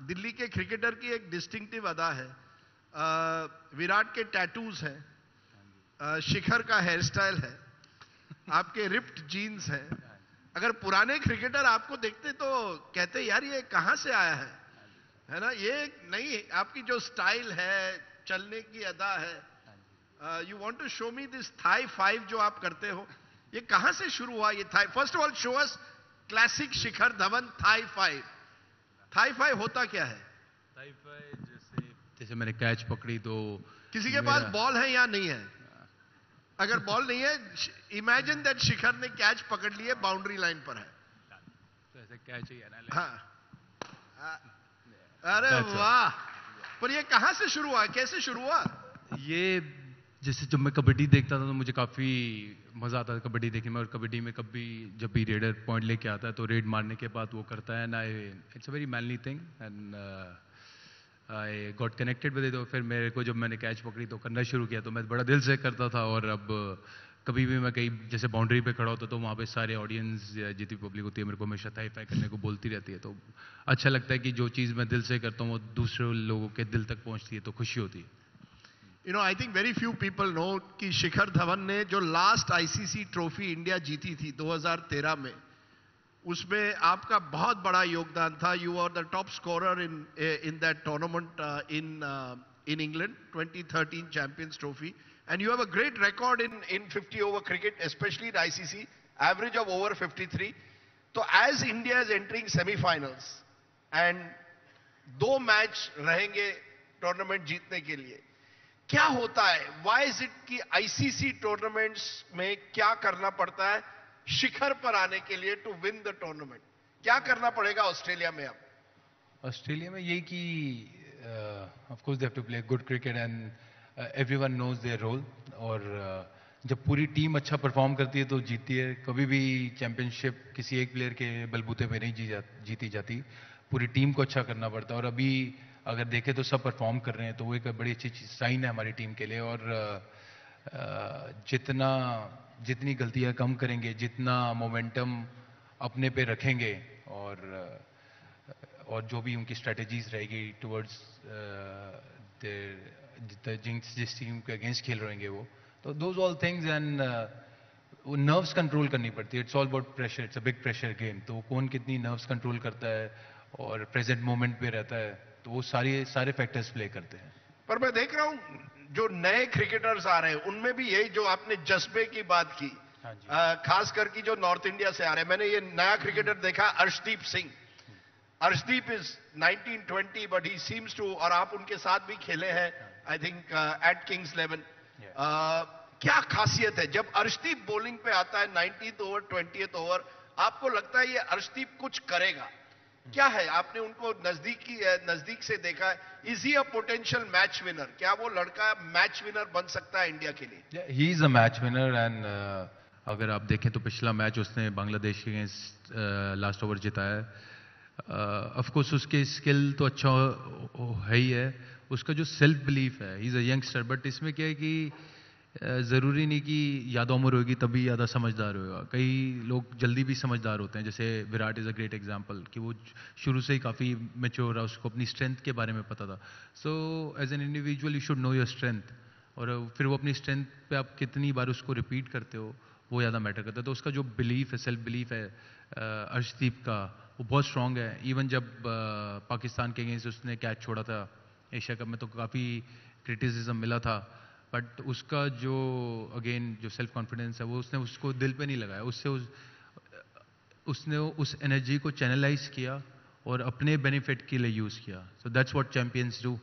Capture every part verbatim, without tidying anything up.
दिल्ली के क्रिकेटर की एक डिस्टिंक्टिव अदा है। आ, विराट के टैटूज हैं, आ, शिखर का हेयर स्टाइल है, आपके रिप्ड जीन्स हैं। अगर पुराने क्रिकेटर आपको देखते तो कहते यार ये कहां से आया है, है ना? ये नहीं, आपकी जो स्टाइल है, चलने की अदा है, you want to show me this thigh five जो आप करते हो, ये कहां से शुरू हुआ ये thigh? First of all show us classic Shikhar Dhawan thigh five. Thigh five होता क्या है? थाई फाइव जैसे जैसे मैंने कैच पकड़ी तो किसी के पास बॉल है या नहीं है? अगर बॉल नहीं है, इमेजिन दैट शिखर ने कैच पकड़ लिए, बाउंड्री लाइन पर है, तो ऐसे कैच ही है ना। हाँ, अरे वाह! पर ये कहां से शुरू हुआ, कैसे शुरू हुआ? ये जैसे जब मैं कबड्डी देखता था तो मुझे काफी मजा आता था कबड्डी देखने में, और कबड्डी में कभी जब भी रेडर पॉइंट लेके आता है तो रेड मारने के बाद वो करता है ना, it's a very manly thing and I got connected with it. फिर मेरे को जब मैंने कैच पकड़ी तो करना शुरू किया, तो मैं बड़ा दिल से करता था। और अब कभी भी मैं कहीं जैसे बाउंड्री पे खड़ा होता तो वहाँ पे सारे ऑडियंस या जितनी पब्लिक होती है मेरे को हमेशा थाई फाई करने को बोलती रहती है। तो अच्छा लगता है कि जो चीज़ मैं दिल से करता हूँ वो दूसरे लोगों के दिल तक पहुँचती है, तो खुशी होती है। You know, I think very few people know कि शिखर धवन ने जो लास्ट आईसीसी ट्रॉफी इंडिया जीती थी दो हज़ार तेरह में, उसमें आपका बहुत बड़ा योगदान था। You are the top scorer in in that tournament in in England, twenty thirteen champions trophy, and you have a great record in in fifty over cricket, especially in I C C, average of over fifty-three. तो as India is entering semi-finals and दो match रहेंगे tournament जीतने के लिए, क्या होता है? Why is it कि आईसीसी टूर्नामेंट्स में क्या करना पड़ता है शिखर पर आने के लिए टू विन द टूर्नामेंट? क्या करना पड़ेगा ऑस्ट्रेलिया में? अब ऑस्ट्रेलिया में यही कि of course they have to play good cricket and everyone knows their role. और uh, जब पूरी टीम अच्छा परफॉर्म करती है तो जीतती है। कभी भी चैंपियनशिप किसी एक प्लेयर के बलबूते पे नहीं जी जा, जीती जाती, पूरी टीम को अच्छा करना पड़ता है। और अभी अगर देखें तो सब परफॉर्म कर रहे हैं, तो वो एक बड़ी अच्छी साइन है हमारी टीम के लिए। और uh, uh, जितना जितनी गलतियां कम करेंगे, जितना मोमेंटम अपने पे रखेंगे, और uh, और जो भी उनकी स्ट्रेटजीज रहेगी टुवर्ड्स जिस जिस टीम के अगेंस्ट खेल रहेंगे वो, तो दोज ऑल थिंग्स एंड वो नर्व्स कंट्रोल करनी पड़ती है। It's all about pressure, it's a big pressure game. तो कौन कितनी नर्व्स कंट्रोल करता है और प्रेजेंट मोमेंट पे रहता है, तो वो सारे सारे फैक्टर्स प्ले करते हैं। पर मैं देख रहा हूं जो नए क्रिकेटर्स आ रहे हैं उनमें भी यही जो आपने जज्बे की बात की, आ, खास करके जो नॉर्थ इंडिया से आ रहे हैं। मैंने ये नया क्रिकेटर देखा, Arshdeep Singh. Arshdeep is nineteen twenty but he seems to, और आप उनके साथ भी खेले हैं I think at Kings Eleven. क्या खासियत है जब अर्शदीप बॉलिंग पे आता है नाइनटीन्थ ओवर, ट्वेंटियथ ओवर, आपको लगता है ये अर्शदीप कुछ करेगा? क्या है, आपने उनको नजदीकी नजदीक से देखा है? Is he a potential match winner? क्या वो लड़का मैच विनर बन सकता है इंडिया के लिए? He is a match winner and अगर आप देखें तो पिछला मैच उसने बांग्लादेश के अगेंस्ट लास्ट ओवर जिताया है। ऑफ कोर्स उसके स्किल तो अच्छा है ही है, उसका जो सेल्फ बिलीफ है, he is a youngster. But इसमें क्या है कि ज़रूरी नहीं कि ज़्यादा उम्र होगी तभी ज़्यादा समझदार होगा। कई लोग जल्दी भी समझदार होते हैं, जैसे Virat is a great example कि वो शुरू से ही काफ़ी मैच्योर रहा, उसको अपनी स्ट्रेंथ के बारे में पता था। So as an individual you should know your strength, और फिर वो अपनी स्ट्रेंथ पे आप कितनी बार उसको रिपीट करते हो वो ज़्यादा मैटर करता है। तो उसका जो बिलीफ है, सेल्फ बिलीफ है अर्शदीप का, वो बहुत स्ट्रॉन्ग है। इवन जब पाकिस्तान के अगेंस्ट उसने कैच छोड़ा था एशिया कप में तो काफ़ी क्रिटिसिज्म मिला था, बट उसका जो अगेन जो सेल्फ कॉन्फिडेंस है वो उसने उसको दिल पे नहीं लगाया, उससे उस, उसने उस एनर्जी को चैनलाइज किया और अपने बेनिफिट के लिए यूज किया। So that's what champions do.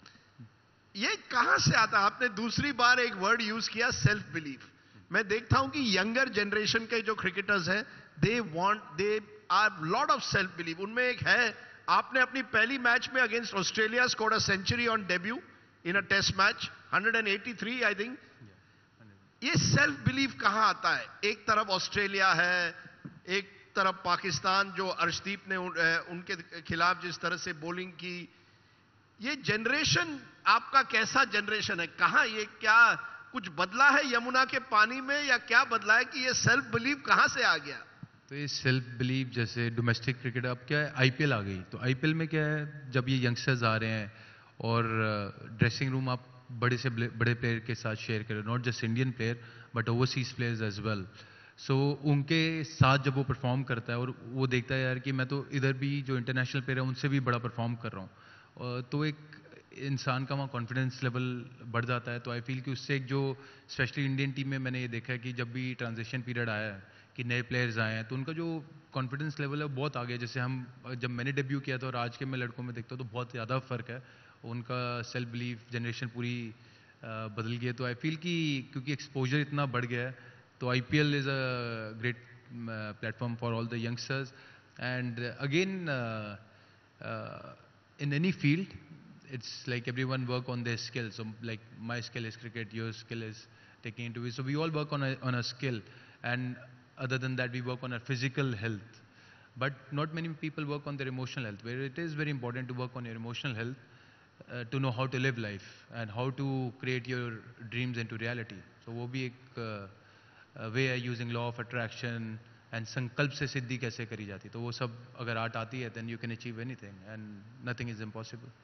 ये कहां से आता? आपने दूसरी बार एक वर्ड यूज किया, सेल्फ बिलीफ। मैं देखता हूं कि यंगर जनरेशन के जो क्रिकेटर्स हैं, they want they are lot of self belief. उनमें एक है, आपने अपनी पहली मैच में against Australia scored a century on debut in a test match, one eighty three I think. ये सेल्फ बिलीफ कहां आता है? एक तरफ ऑस्ट्रेलिया है, एक तरफ पाकिस्तान जो अर्शदीप ने उनके खिलाफ जिस तरह से बॉलिंग की। ये जनरेशन आपका कैसा जनरेशन है? कहां ये, क्या कुछ बदला है यमुना के पानी में, या क्या बदला है कि ये सेल्फ बिलीफ कहां से आ गया? तो ये सेल्फ बिलीव, जैसे डोमेस्टिक क्रिकेट अब क्या है, आईपीएल आ गई, तो आईपीएल में क्या है, जब ये यंगस्टर्स आ रहे हैं और ड्रेसिंग रूम आप बड़े से बड़े प्लेयर के साथ शेयर करें, not just Indian player but overseas players as well. So उनके साथ जब वो परफॉर्म करता है और वो देखता है यार कि मैं तो इधर भी जो इंटरनेशनल प्लेयर है उनसे भी बड़ा परफॉर्म कर रहा हूँ, तो एक इंसान का वहाँ कॉन्फिडेंस लेवल बढ़ जाता है। तो आई फील कि उससे एक जो स्पेशली इंडियन टीम में मैंने ये देखा है कि जब भी ट्रांजिशन पीरियड आया है कि नए प्लेयर्स आए हैं तो उनका जो कॉन्फिडेंस लेवल है वो बहुत आगे। जैसे हम जब मैंने डेब्यू किया था और आज के मैं लड़कों में देखता हूँ तो बहुत ज़्यादा फ़र्क है, उनका सेल्फ बिलीव जनरेशन पूरी बदल गई है। तो आई फील कि क्योंकि एक्सपोजर इतना बढ़ गया है तो I P L is a great platform for all the youngsters. And again in any field, it's like everyone work on their skill. So like my skill is cricket, your skill is taking interviews. So we all work on a, on a skill, and other than that we work on our physical health. But not many people work on their emotional health, where it is very important to work on your emotional health, uh, to know how to live life and how to create your dreams into reality. So वो भी एक uh, way है using law of attraction and संकल्प से सिद्धि कैसे करी जाती, तो वो सब अगर आर्ट आती है then you can achieve anything and nothing is impossible.